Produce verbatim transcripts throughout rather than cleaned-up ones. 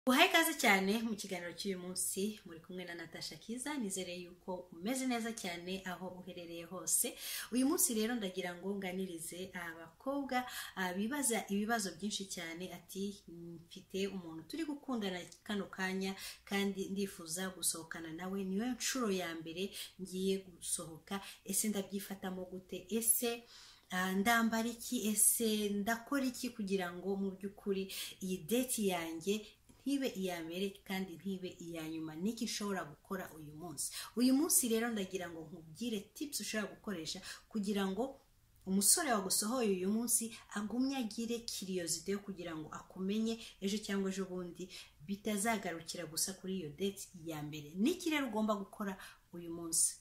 Uhaye ikaze cyane mu kiganiro cy'uyu munsi muri kumwe na Natasha Kiza, nizere yuko umeze neza cyane aho uherereye hose. Uyu munsi rero ndagira ngo nganirize abakobwa bibaza ibibazo byinshi cyane, ati mfite umuntu turi gukundana kano kanya kandi ndifuza gusohokana nawe, niyo nshuro ya mbere ngiye gusohoka, ese ndabyifatamo gute, ese ndambara iki, ese ndakora iki kugira ngo mu by'ukuri iyi date yanjye ntibe iya mbere kandi ntibe iya nyuma, niki nshobora gukora uyu munsi. Uyu munsi rero ndagira ngo nkubwire tips ushobora gukoresha kugira ngo umusore wagusohoye uyu munsi agumye agire curiosity yo kugira ngo akumenye ejo cyangwa ejo bundi, bitazagarukira gusa kuri iyo date ya mbere. Niki rero ugomba gukora uyu munsi?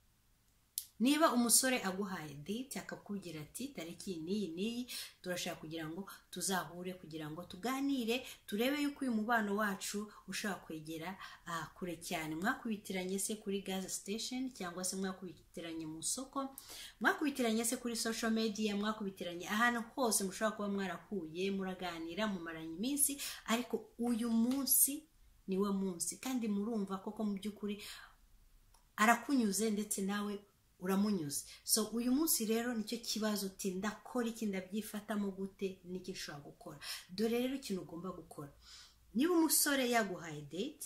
Niba umusore aguhaye date akakubwira ati tariki niyi niyi turashaka kugira ngo tuzahure, kugira ngo tuganire, turebe yuko uyu mubano wacu ushaka kwegera uh, kure cyane. Mwakubitiranye se kuri gas station, cyangwa se mwakubitiranye mu soko, mwakubitiranye se kuri social media, mwakubitiranye ahantu hose mushobora kuba mwarahuye muraganira mumaranye iminsi, ariko uyu munsi niwe munsi kandi murumva koko mu by'ukuri arakunyuze ndetse nawe uramunyuze. So uyu munsi rero nicyo kibazo, uti ndakora iki, ndabyifatamo gute, niki nshobora gukora? Dore rero ikintu ugomba gukora. Niba umusore yaguhaye date,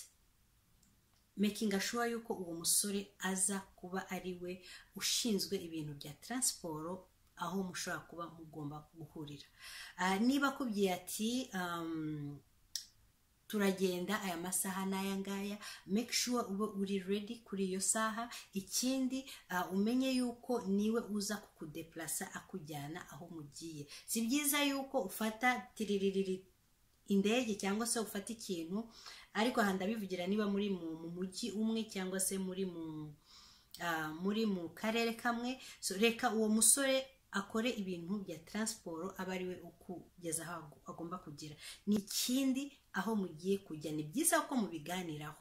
making sure yuko uwo musore aza kuba ari we ushinzwe ibintu bya transport aho mushobora kuba mugomba guhurira. Uh, niba akubwiye ati um, turagenda aya masaha n'aya ngaya, make sure ube uri ready kuri iyo saha. Ikindi uh, umenye yuko niwe uza kukudeplasa akujyana aho mugiye. Si byiza yuko ufata tiriririri indege cyangwa se ufata ikintu, ariko aha ndabivugira niba muri mu mujyi umwe cyangwa se muri mu uh, muri mu karere kamwe. So reka uwo musore akore ibintu bya transport aba ari we ukugeza aho agomba kugira. Ni ikindi aho mugiye kujya ni byiza ko mubiganiraho.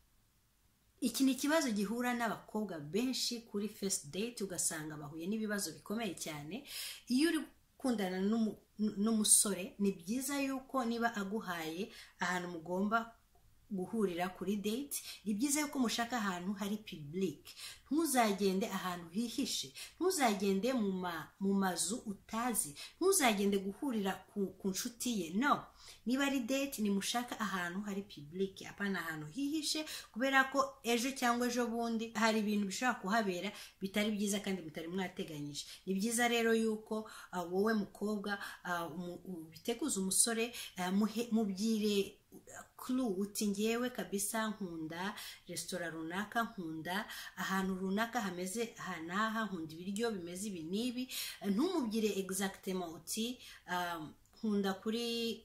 Iki ni ikibazo gihura n'abakobwa benshi kuri first date, ugasanga bahuye n'ibibazo bikomeye cyane. Iyo uri gukundana n'umusore ni byiza yuko niba aguhaye ahantu mugomba guhurira kuri date, ni byiza yuko mushaka ahantu hari public. Ntuzagende ahantu hihishe, ntuzagende mu ma, mu mazu utazi, ntuzagende guhurira ku, ku nshuti ye. No, niba ari date ni mushaka ahantu hari public, apana ahantu hihishe, kubera ko ejo cyangwa ejo bundi hari ibintu bishobora kuhabera bitari byiza kandi bitari mwateganyije. Ni byiza rero yuko uh, wowe mukobwa uh, biteguza umusore uh, mubyire clue, uti ngewe kabisa nkunda restaurant runaka, nkunda ahantu runaka hameze hanaha, nkunda ibiryo bimeze ibi nibi. Ntumubwire exactement uti um, nkunda kuri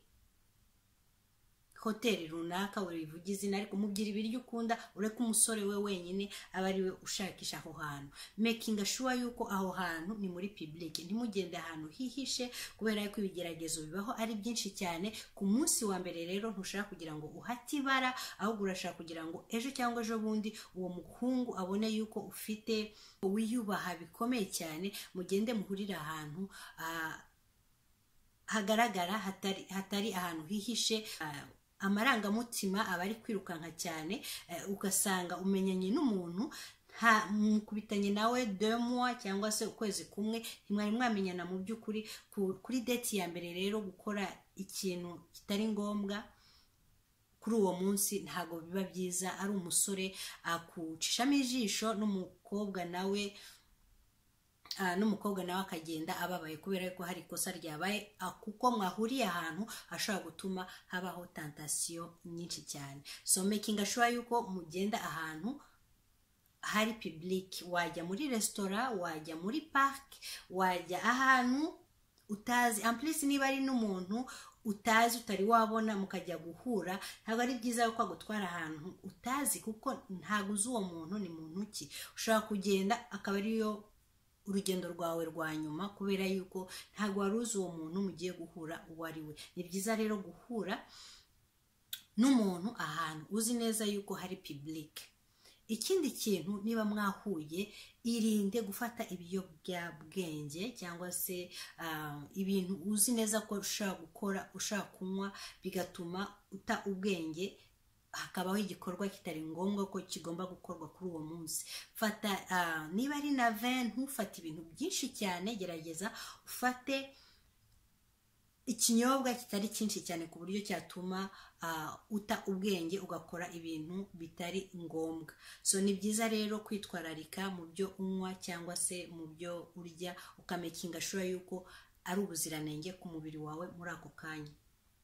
hoteli runaka urivuga izina, ariko umubwira ibiryo ukunda, ureke umusore we wenyine aba ari we ushakisha aho hantu. Making sure yuko aho hantu ni muri public, ntimugende ahantu hihishe, kubera yuko ibigeragezo bibaho ari byinshi cyane. Ku munsi wa mbere rero ntushaka kugira ngo uhate ibara, ahubwo urashaka kugira ngo ejo cyangwa ejo bundi uwo muhungu abone yuko ufite wiyubaha bikomeye cyane. Mugende muhurira ahantu uh, hagaragara, hatari, hatari ahantu hihishe. uh, amarangamutima aba ari kwirukanka cyane, uh, ugasanga umenyanye n'umuntu nta mukubitanye nawe deux mois cyangwa se ukwezi kumwe, ntimwari mwamenyana mu by'ukuri. Kuri date ya mbere rero gukora ikintu kitari ngombwa kuri uwo munsi ntago biba byiza. Ari umusore akucishamo ijisho, n'umukobwa nawe Uh, n'umukobwa nawe akagenda ababaye kubera ko hari ikosa ryabaye, uh, kuko mwahuriye ahantu hashobora gutuma habaho tentation nyinshi cyane. So making sure yuko mugenda ahantu hari public, wajya muri restaurant, wajya muri park, wajya ahantu utazi. En plus niba ari n'umuntu utazi utari wabona mukajya guhura, ntabwo ari byiza yuko agutwara ahantu utazi, kuko ntabwo uzi uwo muntu ni muntu ki. Ushobora kugenda akaba ariyo urugendo rwawe rwa nyuma, kubera yuko ntabwo wari uzi uwo muntu mugiye guhura uwo ari we. Ni byiza rero guhura n'umuntu ahantu uzi neza yuko hari public. ikindi kintu niba mwahuye irinde gufata ibiyobyabwenge cyangwa se uh, ibintu uzi neza ko ushaka gukora ushaka kunywa bigatuma uta ubwenge hakabaho igikorwa kitari ngombwa ko kigomba gukorwa kuri uwo munsi. Fata uh, niba ari na vin ntufate ibintu byinshi cyane, gerageza ufate ikinyobwa kitari cyinshi cyane ku buryo cyatuma uh, uta ubwenge ugakora ibintu bitari ngombwa. So ni byiza rero kwitwararika mu byo unywa cyangwa se mu byo urya, ukamekinga sure yuko ari ubuziranenge ku mubiri wawe muri ako kanya.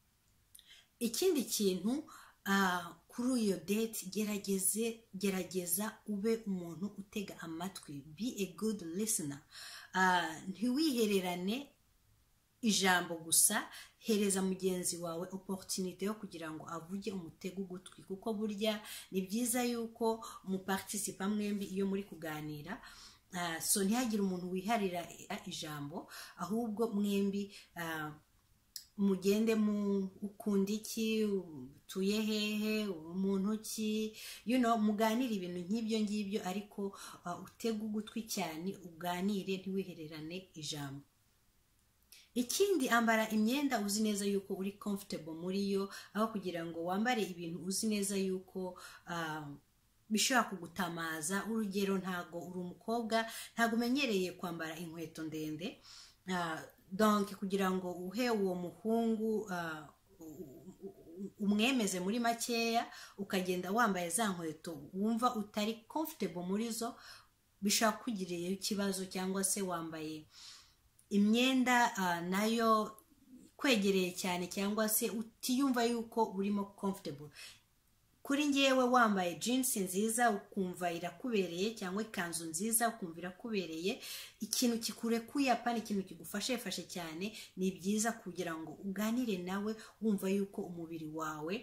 Ikindi kintu Uh, kuri iyo date gerageze gerageza ube umuntu utega amatwi, be a good listener. Uh, ntiwihererane ijambo gusa, hereza mugenzi wawe opportunity yo kugira ngo avuge umutego ugutwi, kuko burya ni byiza yuko mu participa mwembi iyo muri kuganira. Uh, so ntihagire umuntu wiharira ijambo, ahubwo mwembi uh, mugende mu ukunda iki, tuye hehe, umuntu ki, you know, muganire ibintu nk'ibyo ngibyo, ariko uh, utega ugutwi cyane, uganire ntiwihererane ijambo. Ikindi, ambara imyenda uzi neza yuko uri comfortable muri yo, aho kugira ngo wambare ibintu uzi neza yuko uh, bishobora kugutamaza. Urugero, ntago uri umukobwa, ntago umenyereye kwambara inkweto ndende, uh, donc kugira ngo uhe uwo muhungu uh, umwemeze muri makeya, ukagenda wambaye za nkweto wumva utari comfortable muri zo, bishaka kugirira ikibazo. Cyangwa se wambaye imyenda uh, nayo kwegereye cyane, cyangwa se utiyumva yuko urimo comfortable. Kuri ngewe, wambaye jeans nziza ukumva irakubereye, cyangwa ikanzu nziza ukumva irakubereye, ikintu kikurekuye apana ikintu kigufashe fashe cyane, ni byiza kugira ngo uganire nawe wumva yuko umubiri wawe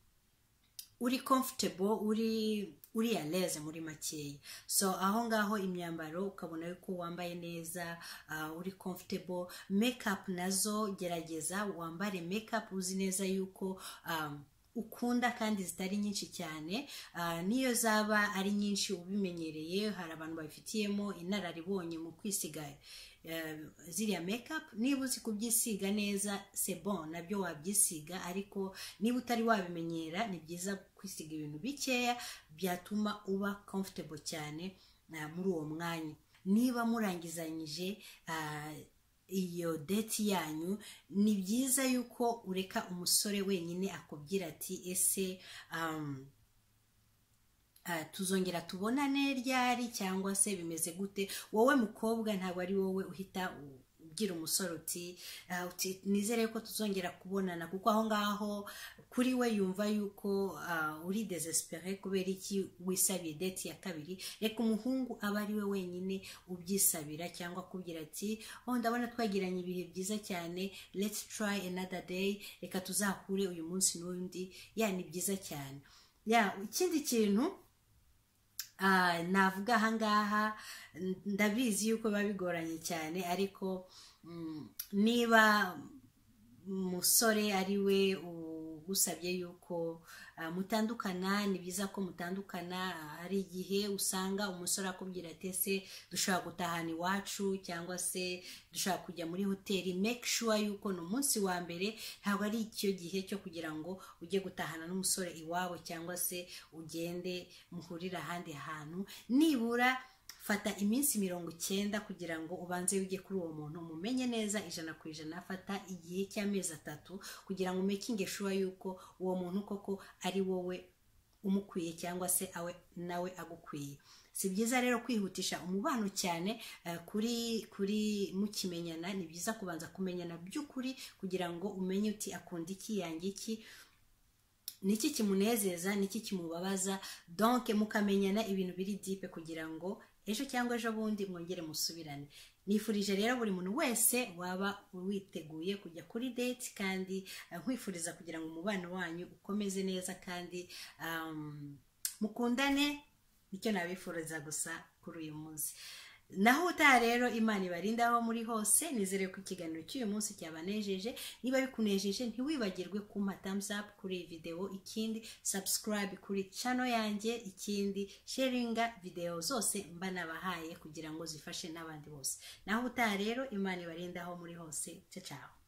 uri comfortable, uri uri à l'aise muri makeya. So aho ngaho imyambaro ukabona yuko wambaye neza, uh, uri comfortable. Makeup nazo gerageza wambare makeup uzi neza yuko um, ukunda kandi zitari nyinshi cyane. Uh, niyo zaba ari nyinshi ubimenyereye, hari abantu babifitiyemo inararibonye mu kwisiga uh, ziriya makeup. Niba uzi kubyisiga neza c'est bon, nabyo wabyisiga, ariko niba utari wabimenyera, ni byiza kwisiga ibintu bikeya byatuma uba comfortable cyane uh, muri uwo mwanya. Niba murangizanyije uh, iyo date yanyu, ni byiza yuko ureka umusore wenyine akubwira ati ese um, uh, tuzongera tubonane ryari, cyangwa se bimeze gute. Wowe mukobwa ntabwo ari wowe uhita ugira umusore uti uh, uti nizere ko tuzongera kubonana, kuko aho ngaho kuri we yumva yuko uh, uri desespéré kubera iki wisabiye date ya kabiri. Reka umuhungu aba ari we wenyine ubyisabira, cyangwa kubwira ati oh ndabona twagiranye ibihe byiza cyane, let's try another day, reka tuzahure uyu munsi n'undi. Ya ni byiza cyane. Ya ikindi kintu Uh, navuga ahangaha, ndabizi yuko biba bigoranye cyane, ariko mm, niba umusore ari we ugusabye yuko uh, mutandukana, ni byiza ko mutandukana. Hari uh, igihe usanga umusore akubwira ati ese dushobora gutahana iwacu, cyangwa se dushobora kujya muri hoteli. Make sure yuko no munsi wa mbere ntabwo ari icyo gihe cyo kugira ngo ujye gutahana n'umusore iwabo, cyangwa se ugende muhurira ahandi hantu. Nibura fata iminsi mirongo icyenda kugira ngo ubanze ujye kuri uwo muntu, umumenye neza ijana ku ijana. Fata igihe cy'amezi atatu kugira ngo making sure yuko uwo muntu koko ari wowe umukwiye, cyangwa se awe nawe agukwiye. Si byiza rero kwihutisha umubano cyane uh, kuri kuri mukimenyana. Ni byiza kubanza kumenyana by'ukuri kugira ngo umenye uti akunda iki, yangi iki, niki kimunezeza, niki kimubabaza. Donc mukamenyana ibintu biri deep kugira ngo ejo cyangwa ejo bundi mwongere musubirane. Nifurije rero buri muntu wese waba witeguye kujya kuri date, kandi nkwifuriza uh, kugira ngo umubano wanyu ukomeze neza, kandi um, mukundane. Nicyo nabifuriza gusa kuri uyu munsi. naho utaha rero Imana ibarinda aho muri hose. Nizere ko ikiganiro cy'uyu munsi cyabanejeje. Niba bikunejeje ntiwibagirwe kumpa thumbs up kuri iyi video, ikindi subscribe kuri channel yanjye, ikindi sharinga video zose mba nabahaye kugira ngo zifashe n'abandi bose. Naho utaha rero Imana ibarinda aho muri hose. Ciao ciao.